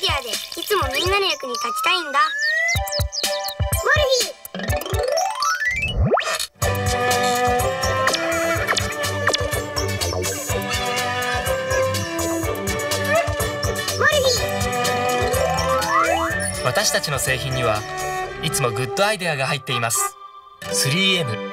アでいつもみんなの役に立ちたいんだ。モルフィー。 私たちの製品にはいつもグッドアイデアが入っています。3M